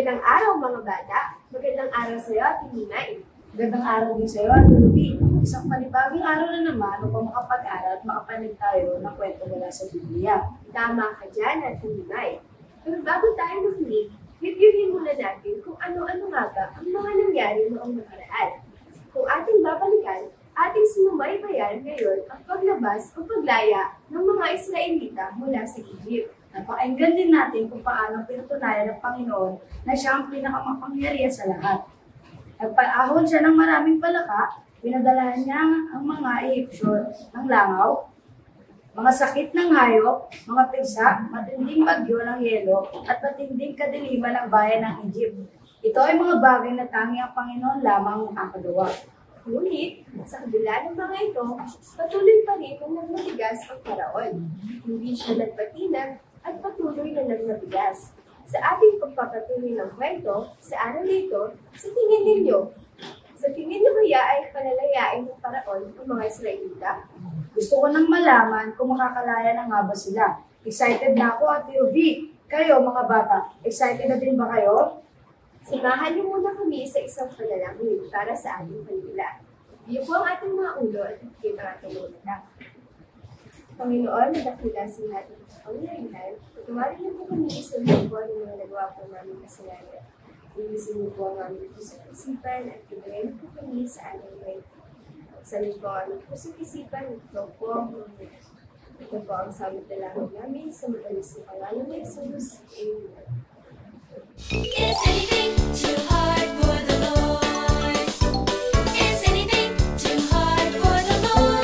Magandang araw mga bata. Magandang araw sa iyo, Ate Ninay. Magandang araw din sa iyo, Ate Ruby. Isang panibagong araw na naman upang makapag-aral at makapanig tayo ng kwento mula sa Biblia. Tama ka dyan, Ate Ninay. Pero bago tayo makinig, reviewin muna natin kung ano-ano nga ba ang mga nangyari noong nakaraan. Kung ating babalikan, ating sinubaybayan ngayon ang paglabas o paglaya ng mga Israelita mula sa Egypt. Napakinggan din natin kung paano pinatunayan ng Panginoon na siya ang pinakamakapangyarihan sa lahat. Nagpaahon siya ng maraming palaka, pinadalahan niya ang mga Egyptyo ng langaw, mga sakit ng hayop, mga pigsa, matinding bagyo ng yelo, at matinding kadiliman ng bayan ng Egypt. Ito ay mga bagay na tanging ang Panginoon lamang makakagawa. Ngunit, sa kabila ng mga ito, patuloy pa rin na nagmatigas ang Paraon. Hindi siya nagpatinag at patuloy na nagmatigas. Sa ating pagpapatuloy ng kwento, sa araw na ito, sa tingin ninyo, kaya ay palalayain ng Paraon ang mga Israelita? Gusto ko nang malaman kung makakalaya na nga ba sila. Excited na ako, Ate Ruby. Kayo, mga bata, excited na din ba kayo? Samahan niyo muna kami sa isang panalangin para sa ating kanila. Iyo po ang ating mga ulo at ikita ang ating mga Panginoon, nadakila sa lahat ng kapangyarihan, patuwarin niyo po kami sa linggo ng mga nagawa po namin kasalanan. Ilisin niyo po ang aming pusong isipan at ibayan po kami sa aming way. Sa linggo ang aming pusong isipan, ito po ang samit na lang namin sa matalis na pangalan ni Jesus. Amen. Is anything too hard for the Lord? Is anything too hard for the Lord?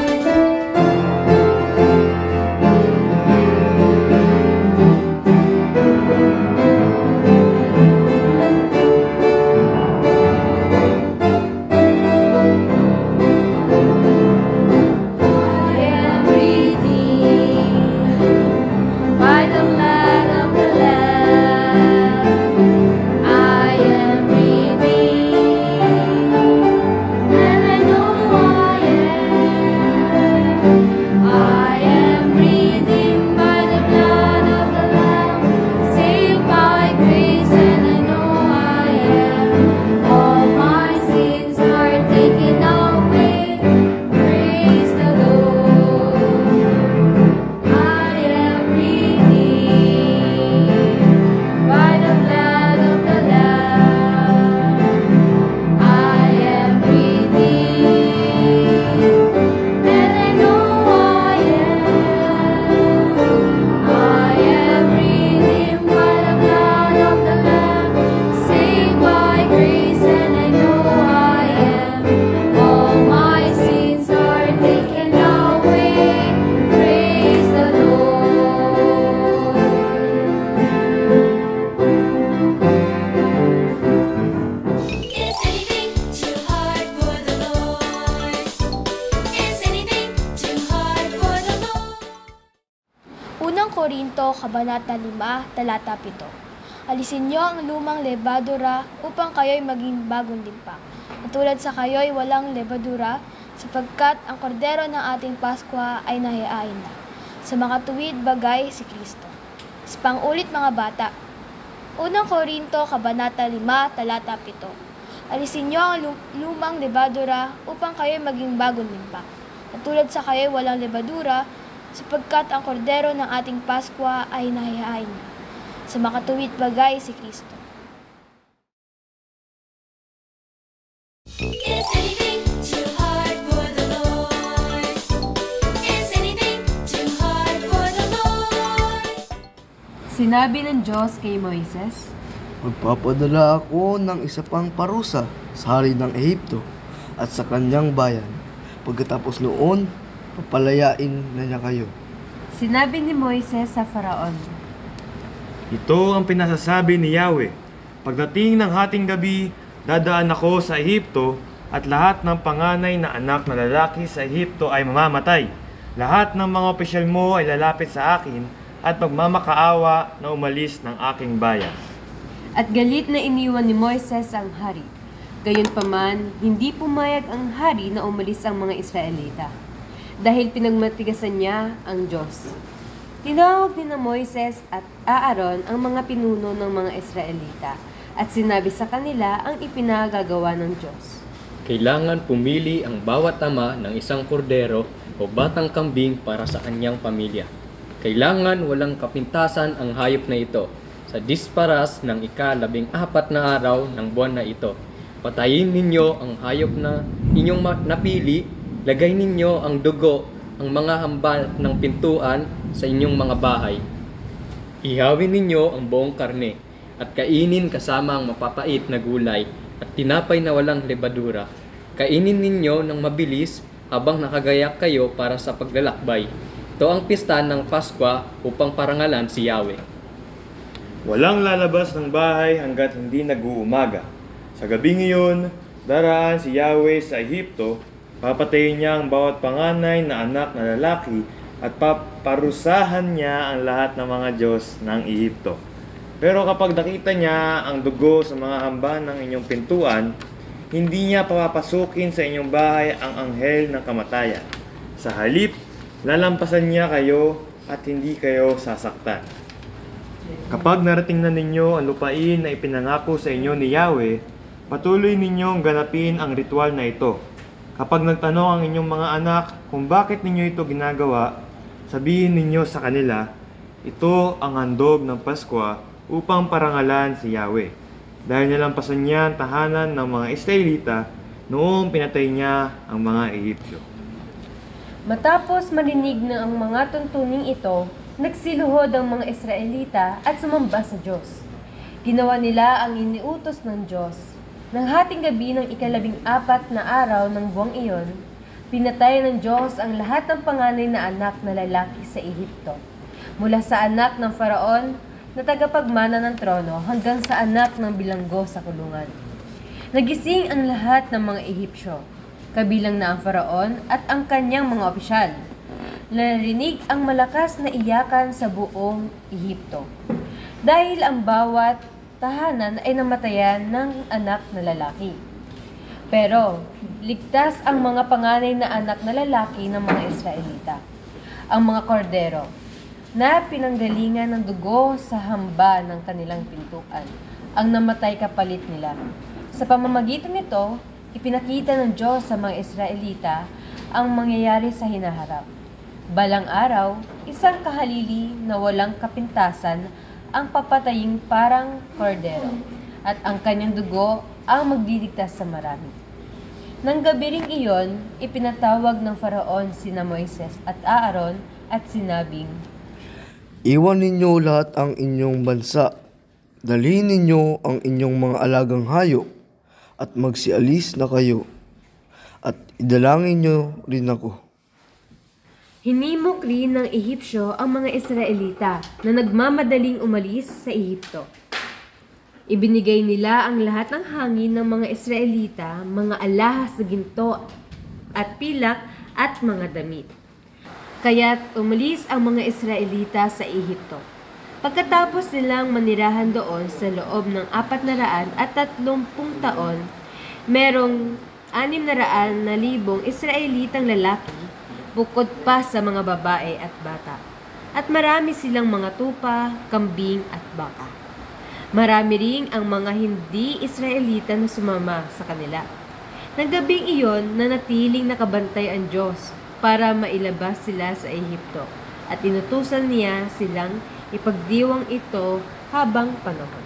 I am redeemed by the blood of the Lamb. I am redeemed, and I know I am. I am redeemed by the blood of the Lamb, saved by grace, and I know I am. All my sins are taken away. Praise the Lord. I am redeemed by the blood of the Lamb. I am redeemed, and I know I am. I am redeemed by the blood of the Lamb, saved by grace, and I know I am. All my sins are taken away. Praise the Lord. Is anything too hard for the Lord? Is anything too hard for the Lord? Unang Korinto, Kabanata 5, Talata 7. Alisin niyo ang lumang lebadura upang kayo'y maging bagong limpa. Katulad sa kayo'y walang lebadura, sapagkat ang kordero ng ating Paskwa ay nahihain na. Sa mga tuwid bagay si Kristo. Sa pangulit mga bata. Unang Korinto, Kabanata 5, Talata 7. Alisin niyo ang lumang lebadura upang kayo'y maging bagong limpa. Katulad sa kayo'y walang lebadura, sapagkat ang kordero ng ating Paskwa ay nahihain na. Sa makatuwid bagay si Kristo. Is anything too hard for the Lord? Is anything too hard for the Lord? Sinabi ng Diyos kay Moises, Magpapadala ako ng isa pang parusa sa hari ng Ehipto at sa kanyang bayan. Pagkatapos noon, papalayain na niya kayo. Sinabi ni Moises sa Faraon, Ito ang pinasasabi ni Yahweh. Pagdating ng hating gabi, dadaan ako sa Ehipto at lahat ng panganay na anak na lalaki sa Ehipto ay mamamatay. Lahat ng mga opisyal mo ay lalapit sa akin at magmamakaawa na umalis ng aking bayan. at galit na iniwan ni Moises ang hari. Gayunpaman, hindi pumayag ang hari na umalis ang mga Israelita, dahil pinagmatigasan niya ang Diyos. Tinawag din na Moises at Aaron ang mga pinuno ng mga Israelita at sinabi sa kanila ang ipinagagawa ng Diyos. Kailangan pumili ang bawat ama ng isang kordero o batang kambing para sa kanyang pamilya. Kailangan walang kapintasan ang hayop na ito. Sa disparas ng ika-14 na araw ng buwan na ito, patayin ninyo ang hayop na inyong napili, lagay ninyo ang dugo, ang mga hambal ng pintuan sa inyong mga bahay. Ihawin ninyo ang buong karne at kainin kasama ang mapapait na gulay at tinapay na walang lebadura. Kainin ninyo ng mabilis habang nakagayak kayo para sa paglalakbay. Ito ang pista ng Paskwa upang parangalan si Yahweh. Walang lalabas ng bahay hanggat hindi nag-uumaga. Sa gabing iyon, daraan si Yahweh sa Ehipto, papatayin niya ang bawat panganay na anak na lalaki at paparusahan niya ang lahat ng mga Diyos ng Ehipto. Pero kapag nakita niya ang dugo sa mga hamba ng inyong pintuan, hindi niya papapasukin sa inyong bahay ang anghel ng kamatayan. Sa halip, lalampasan niya kayo at hindi kayo sasaktan. Kapag narating na ninyo ang lupain na ipinangako sa inyo ni Yahweh, patuloy ninyong ganapin ang ritual na ito. Kapag nagtanong ang inyong mga anak kung bakit ninyo ito ginagawa, sabihin ninyo sa kanila, ito ang handog ng Paskwa upang parangalan si Yahweh. Dahil nalampasan niya ang tahanan ng mga Israelita noong pinatay niya ang mga Ehipsyo. Matapos marinig na ang mga tuntuning ito, nagsiluhod ang mga Israelita at sumamba sa Diyos. Ginawa nila ang iniutos ng Diyos. Nang hating gabi ng ika-14 na araw ng buwang iyon, pinatay ng Diyos ang lahat ng panganay na anak na lalaki sa Ehipto, mula sa anak ng Faraon na tagapagmana ng trono hanggang sa anak ng bilanggo sa kulungan. Nagising ang lahat ng mga Ehipsyo, kabilang na ang Faraon at ang kanyang mga opisyal. Narinig ang malakas na iyakan sa buong Ehipto, dahil ang bawat tahanan ay namatayan ng anak na lalaki. Pero ligtas ang mga panganay na anak na lalaki ng mga Israelita, ang mga kordero, na pinanggalingan ng dugo sa hamba ng kanilang pintuan, ang namatay kapalit nila. Sa pamamagitan nito, ipinakita ng Diyos sa mga Israelita ang mangyayari sa hinaharap. Balang araw, isang kahalili na walang kapintasan ang papataying parang kordero, at ang kanyang dugo ang magdiligtas sa marami. Nang gabi ring iyon, ipinatawag ng Faraon sina Moises at Aaron at sinabing, Iwan ninyo lahat ang inyong bansa. Dalhin ninyo ang inyong mga alagang hayop at magsialis na kayo. At idalangin nyo rin ako. Hinimok rin ng Ehipsyo ang mga Israelita na nagmamadaling umalis sa Ehipto. Ibinigay nila ang lahat ng hangin ng mga Israelita, mga alahas na ginto at pilak at mga damit. Kaya't umalis ang mga Israelita sa Ehipto. Pagkatapos nilang manirahan doon sa loob ng 430 taon, merong 600,000 Israelitang lalaki bukod pa sa mga babae at bata. At marami silang mga tupa, kambing at baka. Marami ring ang mga hindi Israelita na sumama sa kanila. Nang gabing iyon, nanatiling nakabantay ang Diyos para mailabas sila sa Ehipto, at inutusan niya silang ipagdiwang ito habang panahon.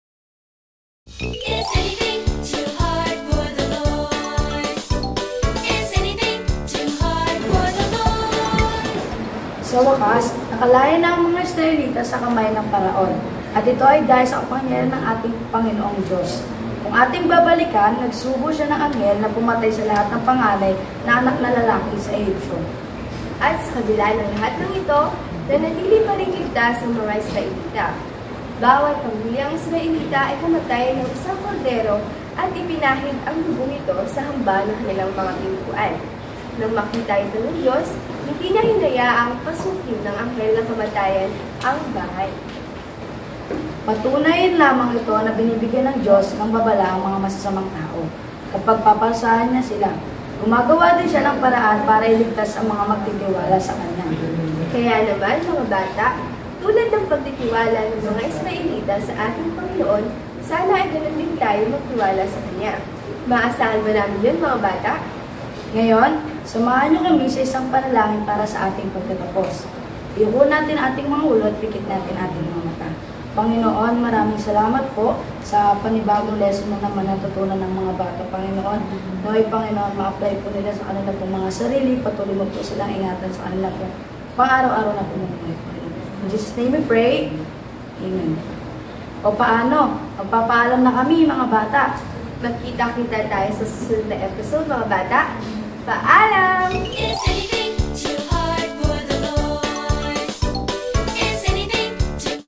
Is anything too hard for the Lord? Is anything too hard for the Lord? Sa wakas, nakalaya na ang mga Israelita sa kamay ng Paraon, at ito ay dahil sa kapangyarihan ng ating Panginoong Diyos. Kung ating babalikan, nagsubo siya ng anghel na pumatay sa lahat ng panganay na anak na lalaki sa Ehipsyo. At sa kabila ng lahat ng ito, nanatili pa rin ligtas ang mga Israelita. Bawat pambilyang Israelita ay pumatay ng isang kordero at ipinahid ang dugo nito sa hamba ng kanilang mga pintuan. Nang makita ito ng Diyos, hindi niya hinayaang pasukin ng anghel ng kamatayan ang bahay. Patunayan lamang ito na binibigyan ng Diyos ng babala ang mga masasamang tao. Kapag papasahan niya sila, gumagawa din siya ng paraan para iligtas ang mga magtitiwala sa Kanya. Kaya naman, mga bata, tulad ng pagtitiwala ng mga Israelita sa ating Panginoon, Sana ay ganun din tayo magtiwala sa Kanya. Maasahan mo namin yun, mga bata. Ngayon, samahan niyo kami sa isang panalangin para sa ating pagtatapos. Iyuko natin ating mga ulo at pikit natin ating mga mata. Panginoon, maraming salamat po sa panibagong lesson na naman natutunan ng mga bata, Panginoon. Naway, Panginoon, ma-apply po nila sa kanila pong mga sarili, patuloy mo po silang ingatan sa kanila po pang-araw-araw na pumumuhay, Panginoon. In Jesus' name we pray. Amen. O paano? Magpapaalam na kami, mga bata. Magkita-kita tayo sa susunod na episode, mga bata. Paalam!